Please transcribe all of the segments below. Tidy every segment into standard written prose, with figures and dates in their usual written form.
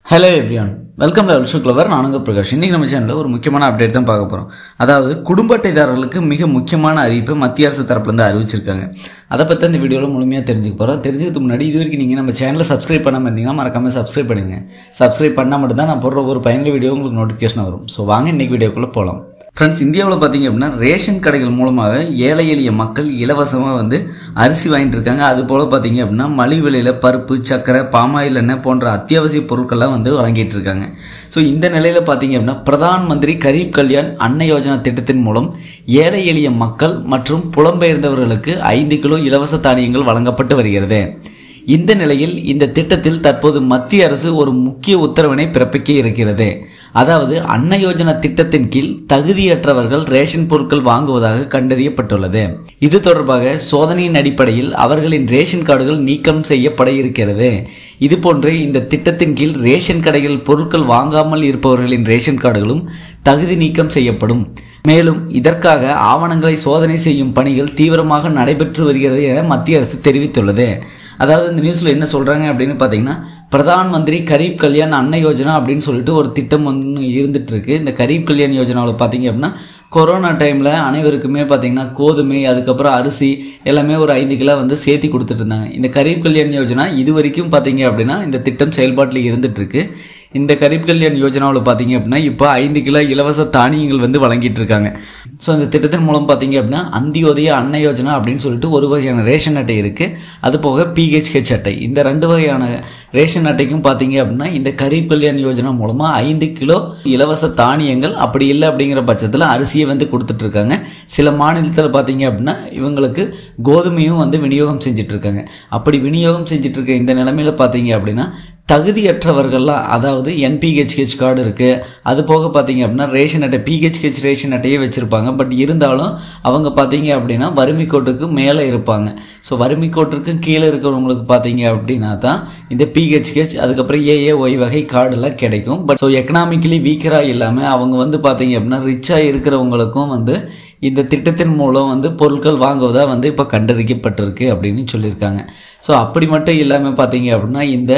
Hello everyone, welcome to Ultra Clever. நானுங்க பிரகாஷ். இன்னைக்கு நம்ம சேனல்ல ஒரு முக்கியமான அப்டேட் தான் பார்க்க போறோம். அதாவது குடும்ப அட்டைதாரர்களுக்கு மிக முக்கியமான அறிவிப்பு மத்திய அரசு தரப்புல இருந்து அறிவிச்சிருக்காங்க. அத பத்தி இந்த வீடியோல முழுமையா தெரிஞ்சுக்க போறோம். தெரிஞ்சதுக்கு முன்னாடி இதுவரைக்கும் நீங்க நம்ம சேனலை சப்ஸ்கிரைப் பண்ணாம இருந்தீங்கன்னா மறக்காம சப்ஸ்கிரைப் பண்ணுங்க. சப்ஸ்கிரைப் பண்ணா மட்டும் தான் நான் போடுற ஒரு பயனுள்ள வீடியோ உங்களுக்கு நோட்டிஃபிகேஷன் வரும். சோ வாங்க இன்னைக்கு வீடியோக்குள்ள போலாம். ஃப்ரெண்ட்ஸ், இந்தியாவில் பார்த்தீங்க அப்படின்னா ரேஷன் கடைகள் மூலமாக ஏழை எளிய மக்கள் இலவசமாக அரிசி வாங்கிட்டு இருக்காங்க. அது போல் பார்த்தீங்க அப்படின்னா மலிவு விலையில் பருப்பு, சக்கரை, பாமாயில் எண்ணெய் போன்ற அத்தியாவசிய பொருட்கள்லாம் வழங்கிட்டு இருக்காங்க. ஸோ இந்த நிலையில் பார்த்தீங்க அப்படின்னா பிரதான் மந்திரி கரீப் கல்யாண் அன்ன யோஜனா திட்டத்தின் மூலம் ஏழை எளிய மக்கள் மற்றும் புலம்பெயர்ந்தவர்களுக்கு 5 கிலோ இலவச தானியங்கள் வழங்கப்பட்டு வருகிறது. இந்த நிலையில் இந்த திட்டத்தில் தற்போது மத்திய அரசு ஒரு முக்கிய உத்தரவினை பிறப்பிக்க இருக்கிறது. அதாவது அன்ன யோஜனா திட்டத்தின் கீழ் தகுதியற்றவர்கள் ரேஷன் பொருட்கள் வாங்குவதாக கண்டறியப்பட்டுள்ளது. இது தொடர்பாக சோதனையின் அடிப்படையில் அவர்களின் ரேஷன் கார்டுகள் நீக்கம் செய்யப்பட இருக்கிறது. இதுபோன்று இந்த திட்டத்தின் கீழ் ரேஷன் கடைகள் பொருட்கள் வாங்காமல் இருப்பவர்களின் ரேஷன் கார்டுகளும் தகுதி நீக்கம் செய்யப்படும். மேலும் இதற்காக ஆவணங்களை சோதனை செய்யும் பணிகள் தீவிரமாக நடைபெற்று வருகிறது என மத்திய அரசு தெரிவித்துள்ளது. அதாவது இந்த நியூஸ்ல என்ன சொல்றாங்க அப்படின்னு பாத்தீங்கன்னா, பிரதான் மந்திரி கரீப் கல்யாண் அன்ன யோஜனா அப்படின்னு சொல்லிட்டு ஒரு திட்டம் இருந்துட்டு இருக்கு. இந்த கரீப் கல்யாண் யோஜனாவில் பாத்தீங்க அப்படின்னா கொரோனா டைம்ல அனைவருக்குமே பாத்தீங்கன்னா கோதுமை, அதுக்கப்புறம் அரிசி எல்லாமே ஒரு 5 கிலோ சேர்த்து கொடுத்துட்டு இருந்தாங்க. இந்த கரீப் கல்யாண் யோஜனா இது வரைக்கும் பாத்தீங்க அப்படின்னா இந்த திட்டம் செயல்பாட்டில் இருந்துட்டு இருக்கு. இந்த கரீப் கல்யாண் யோஜனாவில் பார்த்தீங்க அப்படின்னா இப்போ 5 கிலோ இலவச தானியங்கள் வழங்கிட்டு இருக்காங்க. ஸோ இந்த திட்டத்தின் மூலம் பார்த்தீங்க அப்படின்னா அந்தியோதய அன்ன யோஜனா அப்படின்னு சொல்லிட்டு ஒரு வகையான ரேஷன் அட்டை இருக்கு. அது போக PHH அட்டை, இந்த 2 வகையான ரேஷன் அட்டைக்கும் பார்த்தீங்க அப்படின்னா இந்த கரீப் கல்யாண் யோஜனா மூலமா 5 கிலோ இலவச தானியங்கள், அப்படி இல்லை அப்படிங்கிற பட்சத்தில் அரிசியை கொடுத்துட்டு இருக்காங்க. சில மாநிலத்தில் பார்த்தீங்க அப்படின்னா இவங்களுக்கு கோதுமையும் விநியோகம் செஞ்சுட்டு இருக்காங்க. அப்படி விநியோகம் செஞ்சுட்டு இருக்க இந்த நிலைமையில பார்த்தீங்க அப்படின்னா தகுதியற்றவர்கள்லாம், அதாவது NPHH கார்டு இருக்கு, அது போக பார்த்தீங்க அப்படின்னா ரேஷன் அட்டை PHH ரேஷன் அட்டையே வச்சிருப்பாங்க. பட் இருந்தாலும் அவங்க பார்த்தீங்க அப்படின்னா வறுமை கோட்டுக்கு மேலே இருப்பாங்க. ஸோ வறுமை கோட்டுக்கு கீழே இருக்கிறவங்களுக்கு பார்த்தீங்க அப்படின்னா தான் இந்த PHH அதுக்கப்புறம் AAY வகை கார்டெல்லாம் கிடைக்கும். பட் ஸோ எக்கனாமிக்கலி வீக்கராக இல்லாமல் அவங்க பார்த்தீங்க அப்படின்னா ரிச்சாக இருக்கிறவங்களுக்கும் இந்த திட்டத்தின் மூலம் பொருட்கள் வாங்குவதா இப்போ கண்டறியப்பட்டிருக்கு அப்படின்னு சொல்லியிருக்காங்க. ஸோ அப்படி மட்டும் இல்லாமல் பார்த்தீங்க அப்படின்னா இந்த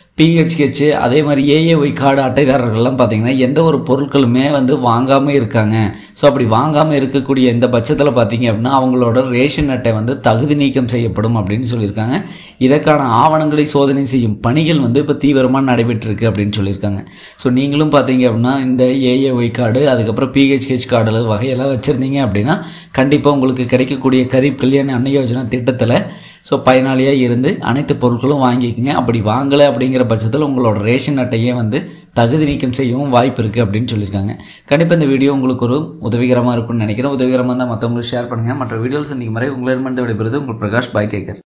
PHH அதே மாதிரி AAY கார்டு அட்டைதாரர்கள்லாம் பார்த்தீங்கன்னா எந்த ஒரு பொருட்களுமே வாங்காமல் இருக்காங்க. ஸோ அப்படி வாங்காமல் இருக்கக்கூடிய இந்த பட்சத்தில் பார்த்தீங்க அப்படின்னா அவங்களோட ரேஷன் அட்டை தகுதி நீக்கம் செய்யப்படும் அப்படின்னு சொல்லியிருக்காங்க. இதற்கான ஆவணங்களை சோதனை செய்யும் பணிகள் இப்போ தீவிரமாக நடைபெற்றிருக்கு அப்படின்னு சொல்லியிருக்காங்க. ஸோ நீங்களும் பார்த்தீங்க அப்படின்னா இந்த AAY கார்டு அதுக்கப்புறம் PHH கார்டு வகையெல்லாம் வச்சுருந்தீங்க அப்படின்னா கண்டிப்பாக உங்களுக்கு கிடைக்கக்கூடிய கரீப் கல்யாண் அன்ன யோஜனா திட்டத்தில் ஸோ பயனாளியாக இருந்து அனைத்து பொருட்களும் வாங்கிக்கோங்க. அப்படி வாங்கலை அப்படிங்கிற பட்சத்தில் உங்களோட ரேஷன் அட்டையே தகுதி நீக்கம் செய்யவும் வாய்ப்பு இருக்குது அப்படின்னு சொல்லியிருக்காங்க. கண்டிப்பாக இந்த வீடியோ உங்களுக்கு ஒரு உதவிகரமாக இருக்கும்னு நினைக்கிறேன். உதவிகரமாக இருந்தால் மற்றவங்களுக்கு ஷேர் பண்ணுங்கள். மற்ற வீடியோஸ் சந்திக்கும் வரை உங்களிடமிருந்து விடைபெறுவது உங்கள் பிரகாஷ். By, take care.